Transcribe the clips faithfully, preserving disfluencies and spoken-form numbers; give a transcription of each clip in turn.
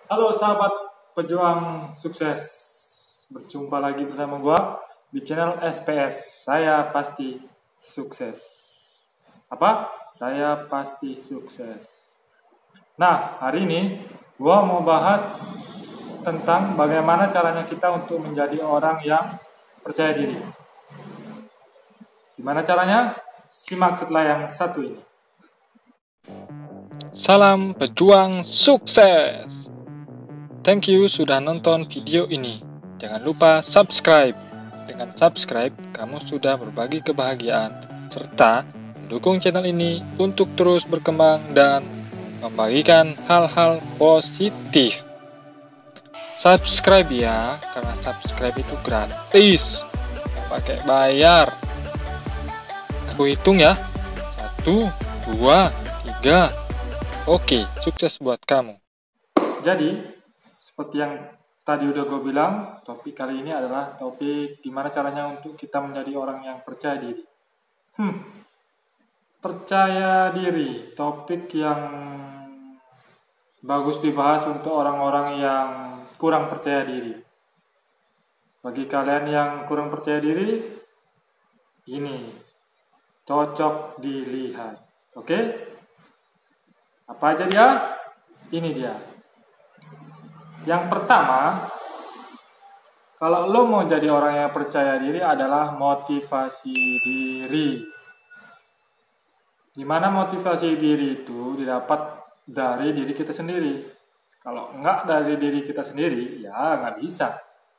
Halo sahabat pejuang sukses, berjumpa lagi bersama gua di channel S P S. Saya pasti sukses. Apa? Saya pasti sukses. Nah, hari ini gua mau bahas tentang bagaimana caranya kita untuk menjadi orang yang percaya diri. Gimana caranya? Simak setelah yang satu ini. Salam pejuang sukses. Thank you sudah nonton video ini. Jangan lupa subscribe. Dengan subscribe, kamu sudah berbagi kebahagiaan serta mendukung channel ini untuk terus berkembang dan membagikan hal-hal positif. Subscribe ya, karena subscribe itu gratis, nggak pakai bayar. Aku hitung ya, satu, dua, tiga. Oke, sukses buat kamu. Jadi, seperti yang tadi udah gue bilang, topik kali ini adalah topik gimana caranya untuk kita menjadi orang yang percaya diri. Hmm, percaya diri, topik yang bagus dibahas untuk orang-orang yang kurang percaya diri. Bagi kalian yang kurang percaya diri, ini cocok dilihat. Oke? Apa aja dia? Ini dia. Yang pertama, kalau lo mau jadi orang yang percaya diri adalah motivasi diri. Dimana motivasi diri itu didapat dari diri kita sendiri. Kalau enggak dari diri kita sendiri, ya nggak bisa.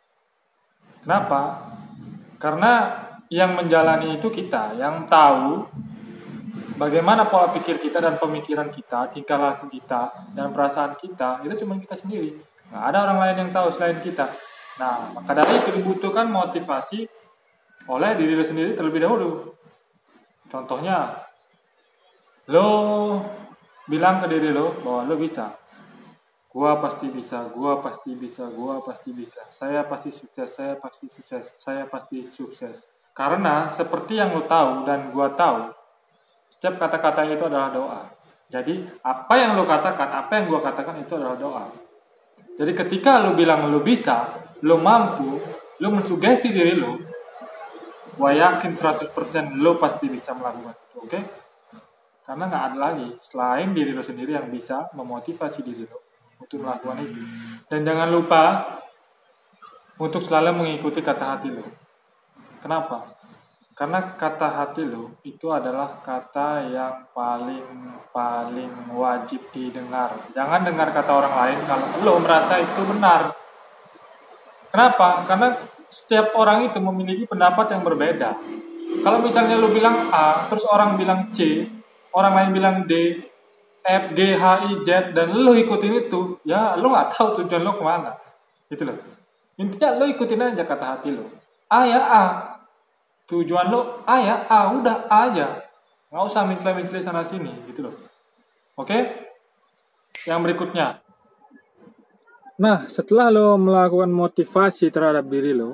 Kenapa? Karena yang menjalani itu kita, yang tahu bagaimana pola pikir kita dan pemikiran kita, tingkah laku kita, dan perasaan kita, itu cuma kita sendiri. Nggak ada orang lain yang tahu selain kita. Nah, maka dari itu dibutuhkan motivasi oleh diri lo sendiri terlebih dahulu. Contohnya, lo bilang ke diri lo bahwa lo bisa. Gua pasti bisa, gua pasti bisa, gua pasti bisa. Saya pasti sukses, saya pasti sukses, saya pasti sukses. Karena seperti yang lo tahu dan gua tahu, setiap kata-kata itu adalah doa. Jadi, apa yang lo katakan, apa yang gua katakan itu adalah doa. Jadi ketika lo bilang lo bisa, lo mampu, lo mensugesti diri lo, gue yakin seratus persen lo pasti bisa melakukan itu, oke? Okay? Karena nggak ada lagi selain diri lo sendiri yang bisa memotivasi diri lo untuk melakukan itu. Dan jangan lupa untuk selalu mengikuti kata hati lo. Kenapa? Karena kata hati lo itu adalah kata yang paling paling wajib didengar. Jangan dengar kata orang lain kalau lo merasa itu benar. Kenapa? Karena setiap orang itu memiliki pendapat yang berbeda. Kalau misalnya lo bilang A, terus orang bilang C, orang lain bilang D, F, G, H, I, Z, dan lo ikutin itu, ya lo nggak tahu tujuan lo kemana. Gitu loh. Intinya lo ikutin aja kata hati lo. A ya A. Tujuan lo A ya A, udah A aja. Nggak usah mintle-mintle sana sini, gitu loh. Oke? Yang berikutnya. Nah, setelah lo melakukan motivasi terhadap diri lo,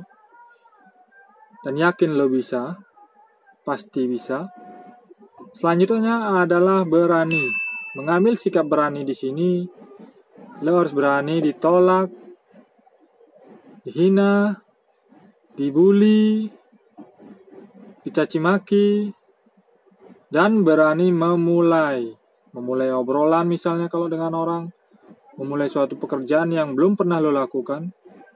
dan yakin lo bisa, pasti bisa. Selanjutnya adalah berani. Mengambil sikap berani di sini, lo harus berani ditolak, dihina, dibully, dicaci maki, dan berani memulai. Memulai obrolan misalnya kalau dengan orang, memulai suatu pekerjaan yang belum pernah lo lakukan.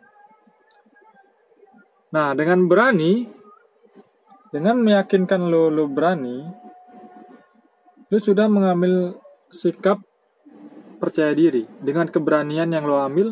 Nah, dengan berani, dengan meyakinkan lo, lo berani, lo sudah mengambil sikap percaya diri. Dengan keberanian yang lo ambil,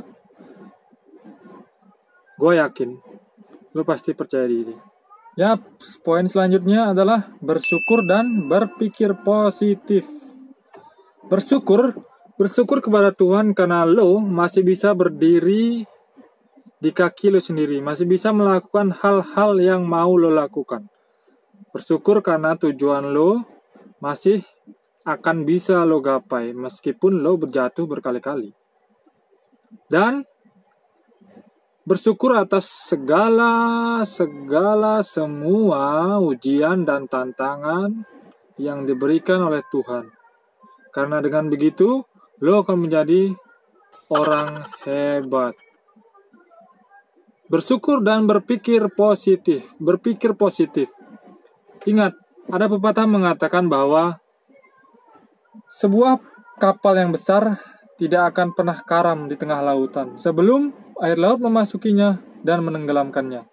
gue yakin lo pasti percaya diri. Ya, poin selanjutnya adalah bersyukur dan berpikir positif. Bersyukur, bersyukur kepada Tuhan karena lo masih bisa berdiri di kaki lo sendiri, masih bisa melakukan hal-hal yang mau lo lakukan. Bersyukur karena tujuan lo masih akan bisa lo gapai meskipun lo berjatuh berkali-kali. Dan bersyukur atas segala, segala, semua ujian dan tantangan yang diberikan oleh Tuhan. Karena dengan begitu, lo akan menjadi orang hebat. Bersyukur dan berpikir positif. Berpikir positif. Ingat, ada pepatah mengatakan bahwa sebuah kapal yang besar tidak akan pernah karam di tengah lautan sebelum air laut memasukinya dan menenggelamkannya.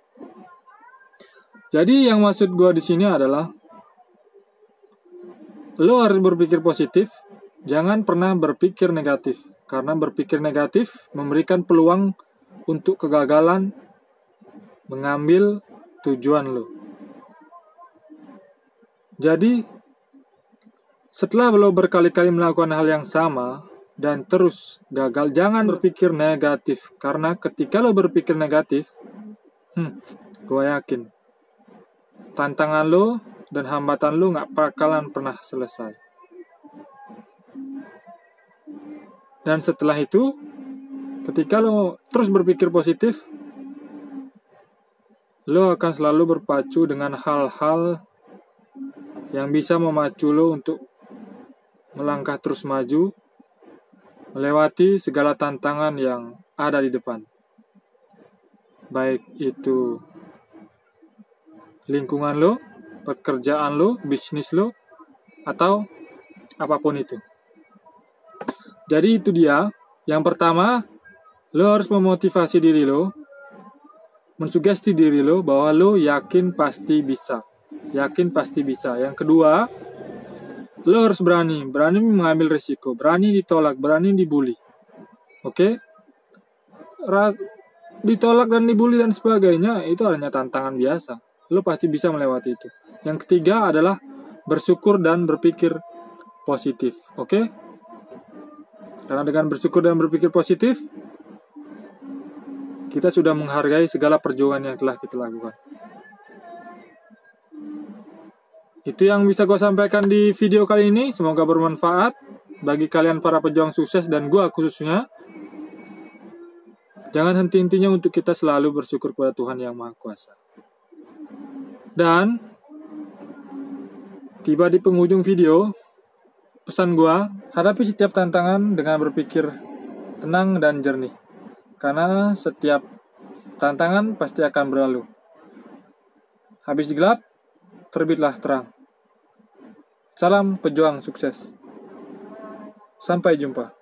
Jadi yang maksud gue di sini adalah lo harus berpikir positif, jangan pernah berpikir negatif. Karena berpikir negatif memberikan peluang untuk kegagalan mengambil tujuan lo. Jadi, setelah lo berkali-kali melakukan hal yang sama dan terus gagal, jangan berpikir negatif. Karena ketika lo berpikir negatif, hmm, gue yakin tantangan lo dan hambatan lo gak bakalan pernah selesai. Dan setelah itu, ketika lo terus berpikir positif, lo akan selalu berpacu dengan hal-hal yang bisa memacu lo untuk melangkah terus maju, melewati segala tantangan yang ada di depan. Baik itu lingkungan lo, pekerjaan lo, bisnis lo, atau apapun itu. Jadi itu dia. Yang pertama, lo harus memotivasi diri lo, mensugesti diri lo bahwa lo yakin pasti bisa. Yakin pasti bisa. Yang kedua, lo harus berani. Berani mengambil risiko. Berani ditolak. Berani dibully. Oke? Ras- ditolak dan dibully dan sebagainya, itu hanya tantangan biasa. Lo pasti bisa melewati itu. Yang ketiga adalah bersyukur dan berpikir positif. Oke? Karena dengan bersyukur dan berpikir positif, kita sudah menghargai segala perjuangan yang telah kita lakukan. Itu yang bisa gue sampaikan di video kali ini. Semoga bermanfaat bagi kalian para pejuang sukses dan gue khususnya. Jangan henti-hentinya untuk kita selalu bersyukur kepada Tuhan Yang Maha Kuasa. Dan tiba di penghujung video, pesan gue, hadapi setiap tantangan dengan berpikir tenang dan jernih. Karena setiap tantangan pasti akan berlalu. Habis gelap, terbitlah terang. Salam pejuang sukses. Sampai jumpa.